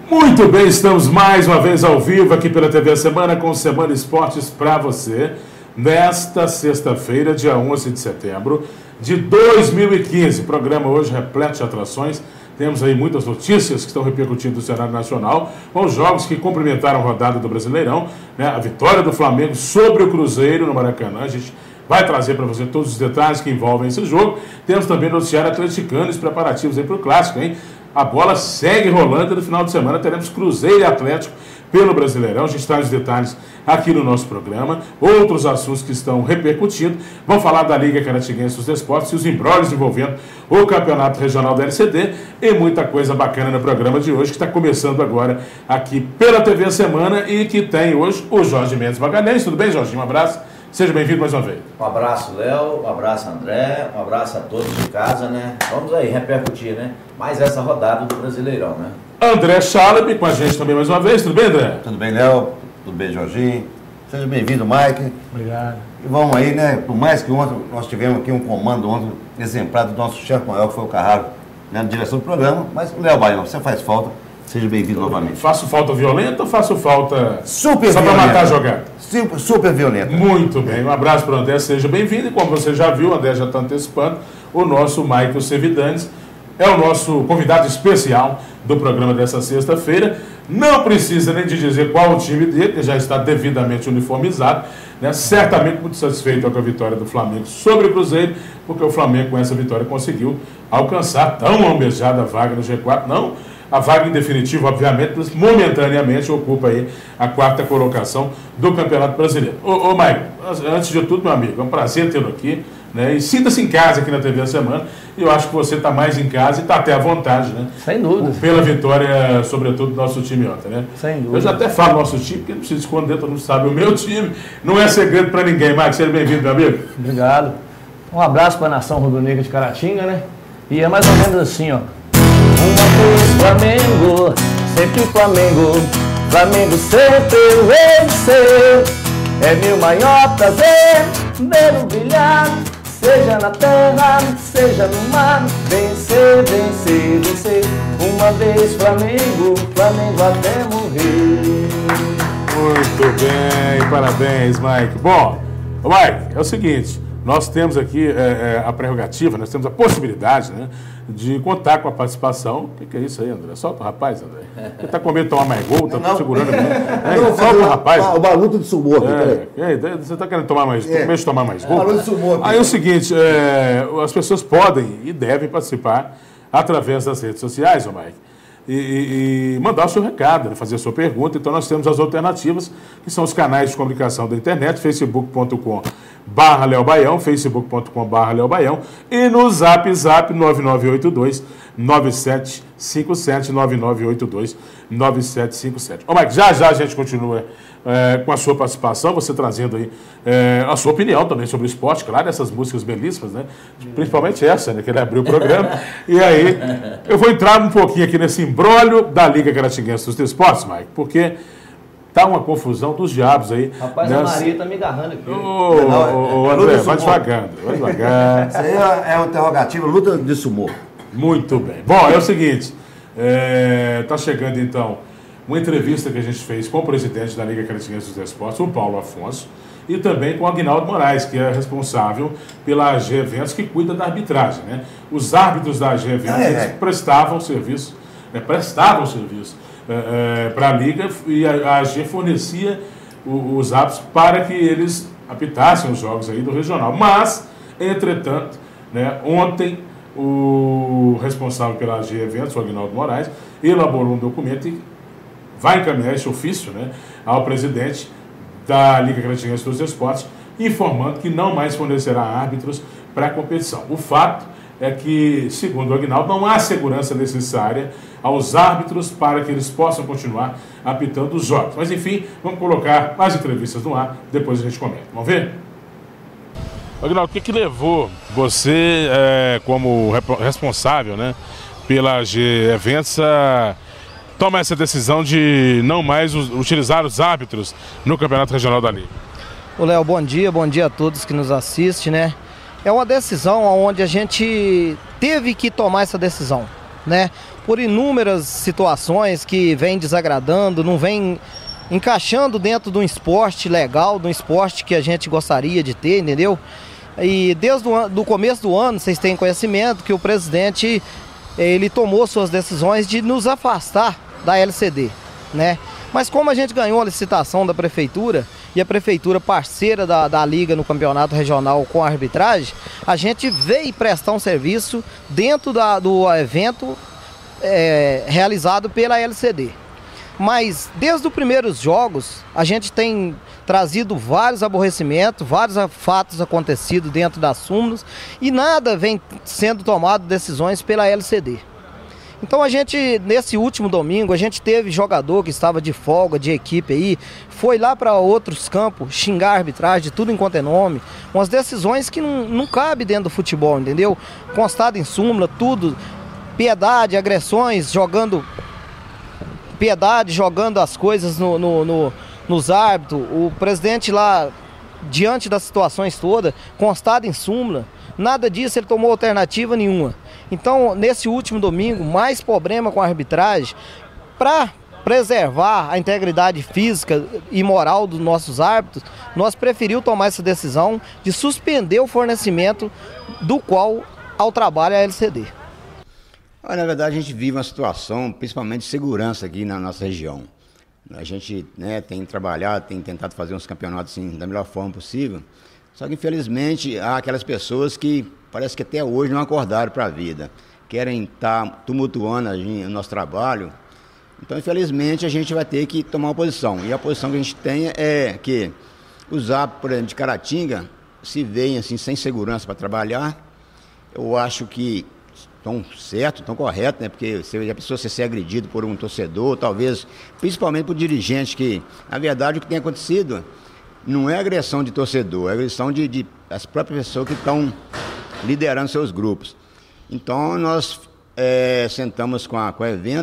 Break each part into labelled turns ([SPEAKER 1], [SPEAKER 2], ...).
[SPEAKER 1] Muito bem, estamos mais uma vez ao vivo aqui pela TV Semana com Semana Esportes para você, nesta sexta-feira, dia 11 de setembro de 2015. Programa hoje repleto de atrações. Temos aí muitas notícias que estão repercutindo no cenário nacional, com os jogos que cumprimentaram a rodada do Brasileirão, né? A vitória do Flamengo sobre o Cruzeiro no Maracanã. A gente vai trazer para você todos os detalhes que envolvem esse jogo. Temos também noticiário atleticano e os preparativos aí para o Clássico, hein? A bola segue rolando e no final de semana teremos Cruzeiro e Atlético pelo Brasileirão. A gente traz os detalhes aqui no nosso programa. Outros assuntos que estão repercutindo. Vamos falar da Liga Caratinguense dos Desportos e os embrólios envolvendo o Campeonato Regional da LCD e muita coisa bacana no programa de hoje, que está começando agora aqui pela TV Semana e que tem hoje o Jorge Mendes Magalhães. Tudo bem, Jorginho? Um abraço. Seja bem-vindo mais uma vez.
[SPEAKER 2] Um abraço, Léo. Um abraço, André. Um abraço a todos de casa, né? Vamos aí repercutir, né? Mais essa rodada do Brasileirão, né?
[SPEAKER 1] André Chaleb com a gente também mais uma vez. Tudo bem, André?
[SPEAKER 3] Tudo bem, Léo? Tudo bem, Jorginho? Seja bem-vindo, Mike.
[SPEAKER 4] Obrigado.
[SPEAKER 3] E vamos aí, né? Por mais que ontem nós tivemos aqui um comando ontem exemplar do nosso chefe maior, que foi o Carraro, né, na direção do programa, mas o Léo Baião, você faz falta. Seja bem-vindo novamente.
[SPEAKER 1] Faço falta violenta ou faço falta
[SPEAKER 3] super
[SPEAKER 1] só para matar a jogada?
[SPEAKER 3] Super violenta.
[SPEAKER 1] Muito bem. Um abraço para o André, seja bem-vindo. E como você já viu, o André já está antecipando, o nosso Michael Sevidanes é o nosso convidado especial do programa dessa sexta-feira. Não precisa nem de dizer qual o time dele, que já está devidamente uniformizado, né? Certamente muito satisfeito com a vitória do Flamengo sobre o Cruzeiro, porque o Flamengo com essa vitória conseguiu alcançar tão almejada vaga no G4. Não a vaga em definitivo, obviamente, mas momentaneamente ocupa aí a quarta colocação do Campeonato Brasileiro. Ô Maicon, antes de tudo, meu amigo, é um prazer tê-lo aqui, né? E sinta-se em casa aqui na TV Semana. E eu acho que você está mais em casa e está até à vontade, né?
[SPEAKER 4] Sem dúvida.
[SPEAKER 1] Pela vitória, sobretudo, do nosso time ontem, né?
[SPEAKER 4] Sem dúvida.
[SPEAKER 1] Eu já até falo nosso time, porque não precisa esconder, todo mundo sabe. O meu time não é segredo para ninguém. Maicon, seja bem-vindo, meu amigo.
[SPEAKER 4] Obrigado. Um abraço para a nação rubro-negra de Caratinga, né? E é mais ou menos assim, ó. Uma vez Flamengo, sempre Flamengo, Flamengo sempre venceu. É meu maior prazer vê-lo brilhar, seja na terra, seja no mar. Vencer, vencer, vencer. Uma vez Flamengo, Flamengo até morrer.
[SPEAKER 1] Muito bem, parabéns, Mike. Bom, Mike, é o seguinte, nós temos aqui a prerrogativa, nós temos a possibilidade, né, de contar com a participação. O que é isso aí, André? Solta o rapaz, André. Ele está com medo de tomar mais gol, está segurando ele. Solta o rapaz.
[SPEAKER 3] O barulho de sumô.
[SPEAKER 1] Você está querendo tomar mais, com medo de tomar mais gol?
[SPEAKER 3] Barulho de sumô.
[SPEAKER 1] Aí é o seguinte, as pessoas podem e devem participar através das redes sociais, ô Mike. E mandar o seu recado, né, fazer a sua pergunta. Então nós temos as alternativas, que são os canais de comunicação da internet, facebook.com/Léo Baião, facebook.com/Léo Baião, e no zap 9982-9757, 9982-9757. Ô Mike, já a gente continua com a sua participação, você trazendo aí a sua opinião também sobre o esporte, claro, essas músicas belíssimas, né? Principalmente essa, né? Que ele abriu o programa. E aí, eu vou entrar um pouquinho aqui nesse imbróglio da Liga Caratinguense dos Desportos, Mike, porque tá uma confusão dos diabos aí.
[SPEAKER 4] Rapaz, a Maria tá me agarrando aqui.
[SPEAKER 1] Ô, André, vai devagar.
[SPEAKER 3] Isso aí é um interrogativo, luta de sumô.
[SPEAKER 1] Muito bem. Bom, é o seguinte, tá chegando então uma entrevista que a gente fez com o presidente da Liga Caratinguense dos Desportos, o Paulo Afonso, e também com o Aguinaldo Moraes, que é responsável pela AG Eventos, que cuida da arbitragem, né? Os árbitros da AG Eventos eles prestavam serviço para a Liga, e a AG fornecia os árbitros para que eles apitassem os jogos aí do regional. Mas, entretanto, né, ontem o responsável pela AG Eventos, o Aguinaldo Moraes, elaborou um documento e vai encaminhar esse ofício, né, ao presidente da Liga Caratinguense dos Esportes, informando que não mais fornecerá árbitros para a competição. O fato é que, segundo o Aguinaldo, não há segurança necessária aos árbitros para que eles possam continuar apitando os jogos. Mas, enfim, vamos colocar mais entrevistas no ar, depois a gente comenta. Vamos ver? Aguinaldo, o que levou você, como responsável, né, pela AG Eventos, a toma essa decisão de não mais utilizar os árbitros no Campeonato Regional da Liga?
[SPEAKER 4] Ô Léo, bom dia a todos que nos assistem, né? É uma decisão onde a gente teve que tomar essa decisão, né?
[SPEAKER 5] por inúmeras situações que vem desagradando, não vem encaixando dentro de um esporte legal, de um esporte que a gente gostaria de ter, entendeu? E desde o começo do ano, vocês têm conhecimento que o presidente, ele tomou suas decisões de nos afastar da LCD, né? Mas como a gente ganhou a licitação da prefeitura, e a prefeitura parceira da liga no campeonato regional com a arbitragem, a gente veio prestar um serviço dentro do evento realizado pela LCD. Mas desde os primeiros jogos, a gente tem trazido vários aborrecimentos, vários fatos acontecidos dentro das súmulas e nada vem sendo tomado decisões pela LCD. Então a gente, nesse último domingo, a gente teve jogador que estava de folga, de equipe aí, foi lá para outros campos xingar a arbitragem de tudo enquanto é nome, umas decisões que não cabe dentro do futebol, entendeu? Constado em súmula, tudo, piedade, agressões, jogando as coisas nos árbitros, o presidente lá, diante das situações todas, constado em súmula, nada disso ele tomou alternativa nenhuma. Então, nesse último domingo, mais problema com a arbitragem, para preservar a integridade física e moral dos nossos árbitros, nós preferimos tomar essa decisão de suspender o fornecimento do qual ao trabalho a LCD.
[SPEAKER 6] Na verdade, a gente vive uma situação, principalmente de segurança aqui na nossa região. A gente tem trabalhado, tem tentado fazer uns campeonatos assim, da melhor forma possível, só que infelizmente há aquelas pessoas que parece que até hoje não acordaram para a vida, querem estar tumultuando o nosso trabalho. Então, infelizmente, a gente vai ter que tomar uma posição. E a posição que a gente tem é que os árbitros, por exemplo, de Caratinga, se veem assim, sem segurança para trabalhar, eu acho que estão certo, estão correto, né? Porque se a pessoa ser agredido por um torcedor, talvez, principalmente por dirigente, que, na verdade, o que tem acontecido não é agressão de torcedor, é agressão de as próprias pessoas que estão liderando seus grupos. Então, nós sentamos com a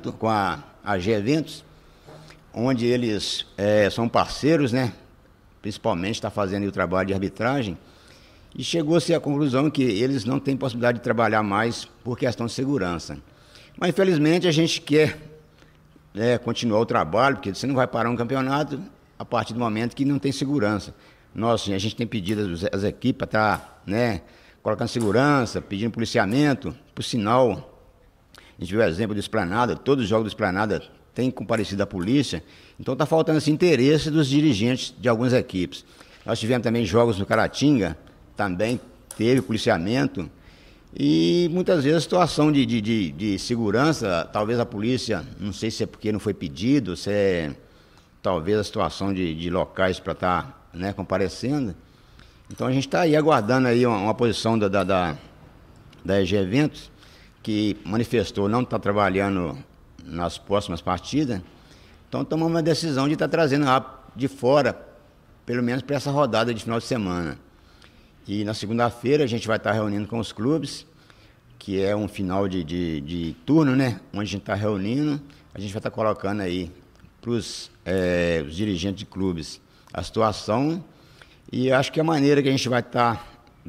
[SPEAKER 6] AG Eventos, onde eles são parceiros, né? Principalmente está fazendo o trabalho de arbitragem, e chegou-se à conclusão que eles não têm possibilidade de trabalhar mais por questão de segurança. Mas, infelizmente, a gente quer continuar o trabalho, porque você não vai parar um campeonato a partir do momento que não tem segurança. A gente tem pedido às equipes para estar colocando segurança, pedindo policiamento. Por sinal, a gente viu o exemplo do Esplanada, todos os jogos do Esplanada têm comparecido a polícia, então está faltando esse interesse dos dirigentes de algumas equipes. Nós tivemos também jogos no Caratinga, também teve policiamento, e muitas vezes a situação de segurança, talvez a polícia, não sei se é porque não foi pedido, se é talvez a situação de locais para estar comparecendo. Então a gente está aí aguardando aí uma posição da EG Eventos, que manifestou não estar trabalhando nas próximas partidas. Então tomamos uma decisão de estar trazendo de fora, pelo menos para essa rodada de final de semana. E na segunda-feira a gente vai estar reunindo com os clubes, que é um final de turno, né? Onde a gente está reunindo, a gente vai estar colocando aí para os dirigentes de clubes a situação, e acho que a maneira que a gente vai estar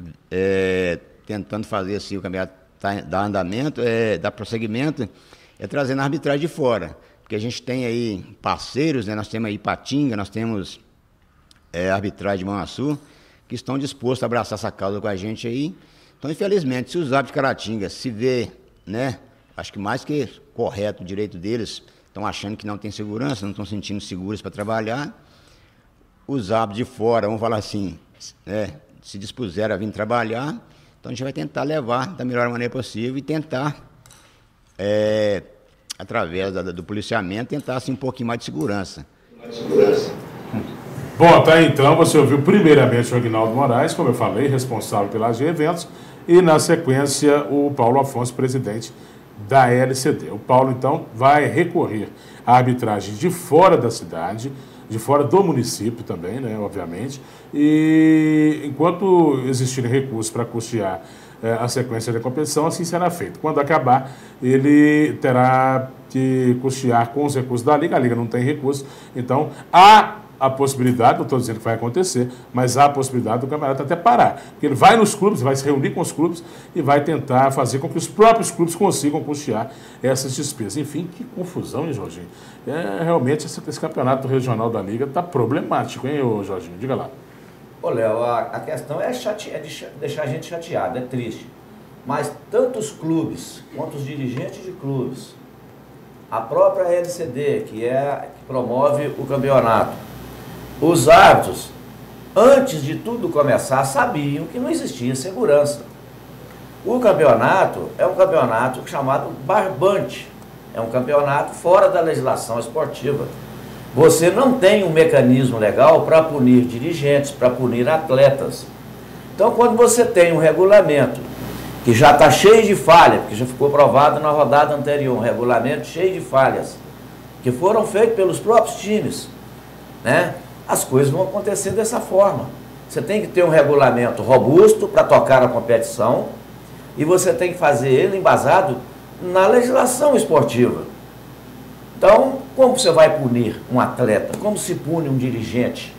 [SPEAKER 6] tentando fazer assim, o campeonato dar andamento, dar prosseguimento, é trazendo a arbitragem de fora, porque a gente tem aí parceiros, né? Nós temos aí Ipatinga, nós temos a arbitragem de Manhuaçu, que estão dispostos a abraçar essa causa com a gente aí. Então, infelizmente, se os árbitros de Caratinga se vê, acho que mais que correto o direito deles, estão achando que não tem segurança, não estão sentindo seguros para trabalhar, os árbitros de fora, vamos falar assim, se dispuseram a vir trabalhar, então a gente vai tentar levar da melhor maneira possível e tentar, através do policiamento, tentar assim, um pouquinho mais de segurança.
[SPEAKER 1] Bom, tá aí, então, você ouviu primeiramente o Aguinaldo Moraes, como eu falei, responsável pela AG Eventos, e na sequência o Paulo Afonso, presidente da LCD. O Paulo, então, vai recorrer à arbitragem de fora da cidade, de fora do município também, né, obviamente, e enquanto existirem recursos para custear a sequência da competição, assim será feito. Quando acabar, ele terá que custear com os recursos da Liga, a Liga não tem recursos, então a a possibilidade, não estou dizendo que vai acontecer, mas há a possibilidade do campeonato até parar. Porque ele vai nos clubes, vai se reunir com os clubes e vai tentar fazer com que os próprios clubes consigam custear essas despesas. Enfim, que confusão, hein, Jorginho? Realmente, esse campeonato regional da Liga está problemático, hein, Jorginho? Diga lá.
[SPEAKER 2] Ô, Léo, a questão é de deixar a gente chateado, é triste. Mas tanto os clubes quanto os dirigentes de clubes, a própria LCD, que promove o campeonato, os árbitros, antes de tudo começar, sabiam que não existia segurança. O campeonato é um campeonato chamado barbante, é um campeonato fora da legislação esportiva. Você não tem um mecanismo legal para punir dirigentes, para punir atletas. Então, quando você tem um regulamento que já está cheio de falhas, porque já ficou provado na rodada anterior, um regulamento cheio de falhas, que foram feitas pelos próprios times, né? As coisas vão acontecer dessa forma. Você tem que ter um regulamento robusto para tocar a competição e você tem que fazer ele embasado na legislação esportiva. Então, como você vai punir um atleta? Como se pune um dirigente?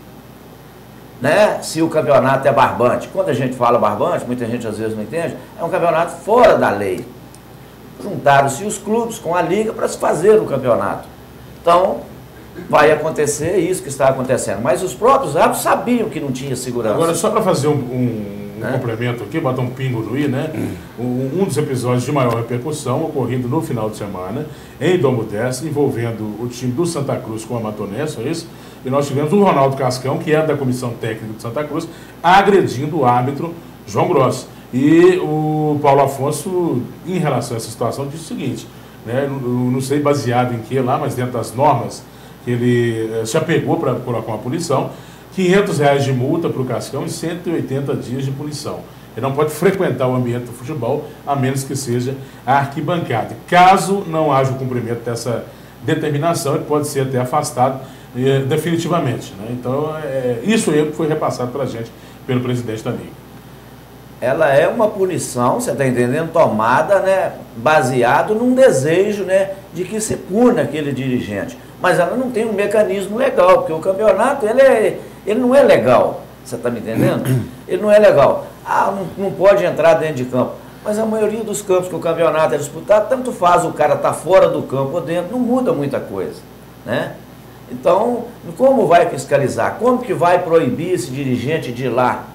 [SPEAKER 2] Né? Se o campeonato é barbante. Quando a gente fala barbante, muita gente às vezes não entende, é um campeonato fora da lei. Juntaram-se os clubes com a liga para se fazer o campeonato. Então, vai acontecer isso que está acontecendo. Mas os próprios árbitros sabiam que não tinha segurança.
[SPEAKER 1] Agora, só para fazer um complemento aqui, botar um pingo no i, né? Um dos episódios de maior repercussão ocorrido no final de semana em Dom Modeste, envolvendo o time do Santa Cruz com o Amatonense, é isso? E nós tivemos o Ronaldo Cascão, que é da comissão técnica de Santa Cruz, agredindo o árbitro João Gross. E o Paulo Afonso, em relação a essa situação, disse o seguinte, né? Não sei baseado em que lá, mas dentro das normas que ele se apegou para colocar uma punição, R$500 de multa para o Cascão e 180 dias de punição. Ele não pode frequentar o ambiente do futebol, a menos que seja a arquibancada. Caso não haja o cumprimento dessa determinação, ele pode ser até afastado definitivamente, né? Então, isso aí foi repassado para a gente pelo presidente da Liga.
[SPEAKER 2] Ela é uma punição, você está entendendo, tomada, né, baseado num desejo, né, de que se puna aquele dirigente. Mas ela não tem um mecanismo legal, porque o campeonato ele não é legal, você está me entendendo? Ele não é legal. Não pode entrar dentro de campo. Mas a maioria dos campos que o campeonato é disputado, tanto faz o cara estar fora do campo ou dentro, não muda muita coisa, né? Então, como vai fiscalizar? Como que vai proibir esse dirigente de ir lá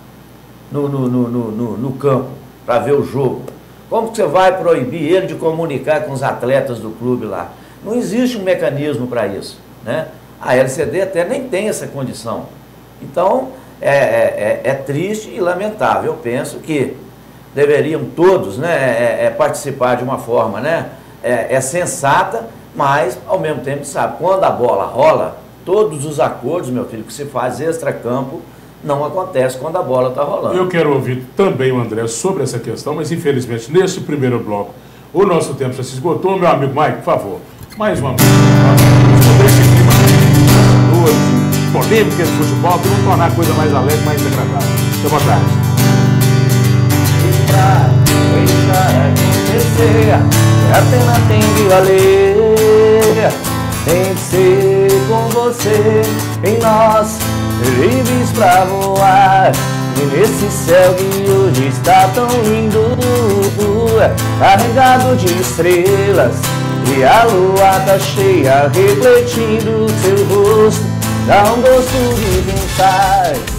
[SPEAKER 2] no campo para ver o jogo? Como que você vai proibir ele de comunicar com os atletas do clube lá? Não existe um mecanismo para isso, né? A LCD até nem tem essa condição. Então, é triste e lamentável. Eu penso que deveriam todos, né, participar de uma forma, né, sensata, mas, ao mesmo tempo, sabe, quando a bola rola, todos os acordos, meu filho, que se faz extra-campo, não acontece quando a bola está rolando.
[SPEAKER 1] Eu quero ouvir também o André sobre essa questão, mas, infelizmente, nesse primeiro bloco, o nosso tempo já se esgotou. Meu amigo Mike, por favor, mais uma vez. Esse clima polêmica de futebol, que vão tornar a coisa mais alegre, mais agradável. Fique à vontade.
[SPEAKER 4] A pena tem de valer, tem que ser com você, em nós, livres pra voar. E nesse céu que hoje está tão lindo, carregado de estrelas, e a lua tá cheia, refletindo seu rosto, dá um gosto de quem faz.